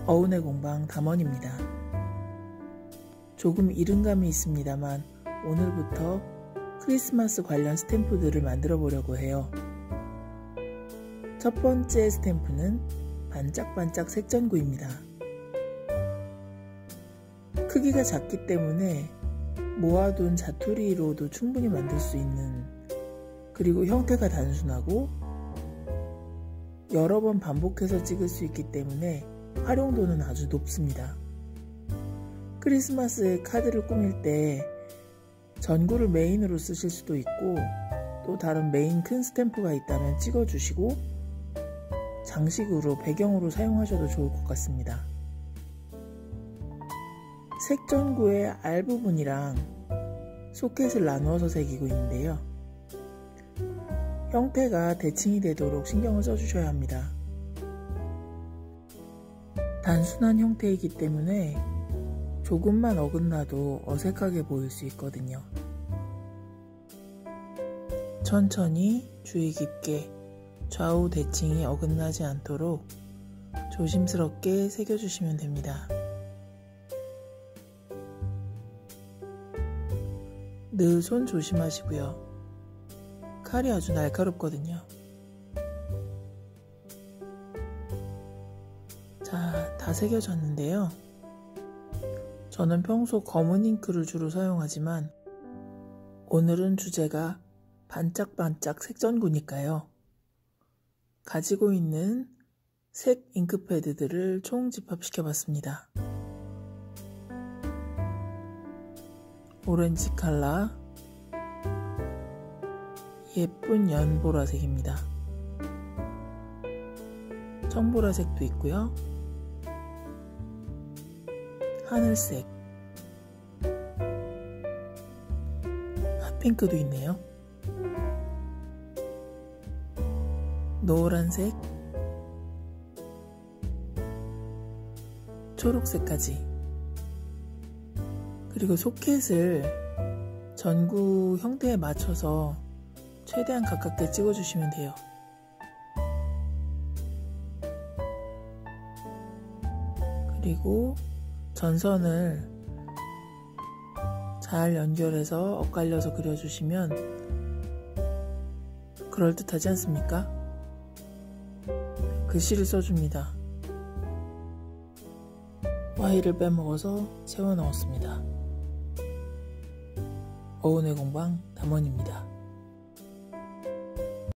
어운의 공방 담원입니다. 조금 이른 감이 있습니다만 오늘부터 크리스마스 관련 스탬프들을 만들어 보려고 해요. 첫 번째 스탬프는 반짝반짝 색전구입니다. 크기가 작기 때문에 모아둔 자투리로도 충분히 만들 수 있는, 그리고 형태가 단순하고 여러 번 반복해서 찍을 수 있기 때문에 활용도는 아주 높습니다. 크리스마스 카드를 꾸밀 때 전구를 메인으로 쓰실 수도 있고, 또 다른 메인 큰 스탬프가 있다면 찍어주시고 장식으로 배경으로 사용하셔도 좋을 것 같습니다. 색전구의 알 부분이랑 소켓을 나누어서 새기고 있는데요. 형태가 대칭이 되도록 신경을 써주셔야 합니다. 단순한 형태이기 때문에 조금만 어긋나도 어색하게 보일 수 있거든요. 천천히 주의 깊게 좌우 대칭이 어긋나지 않도록 조심스럽게 새겨주시면 됩니다. 늘 손 조심하시고요. 칼이 아주 날카롭거든요. 자, 다 새겨졌는데요. 저는 평소 검은 잉크를 주로 사용하지만 오늘은 주제가 반짝반짝 색전구니까요. 가지고 있는 색 잉크패드들을 총 집합시켜 봤습니다. 오렌지 컬러, 예쁜 연보라색입니다. 청보라색도 있고요. 하늘색, 핫핑크도 있네요. 노란색, 초록색까지. 그리고 소켓을 전구 형태에 맞춰서 최대한 가깝게 찍어주시면 돼요. 그리고 전선을 잘 연결해서 엇갈려서 그려주시면 그럴듯하지 않습니까? 글씨를 써줍니다. Y를 빼먹어서 채워 넣었습니다. 어운의 공방 담원입니다.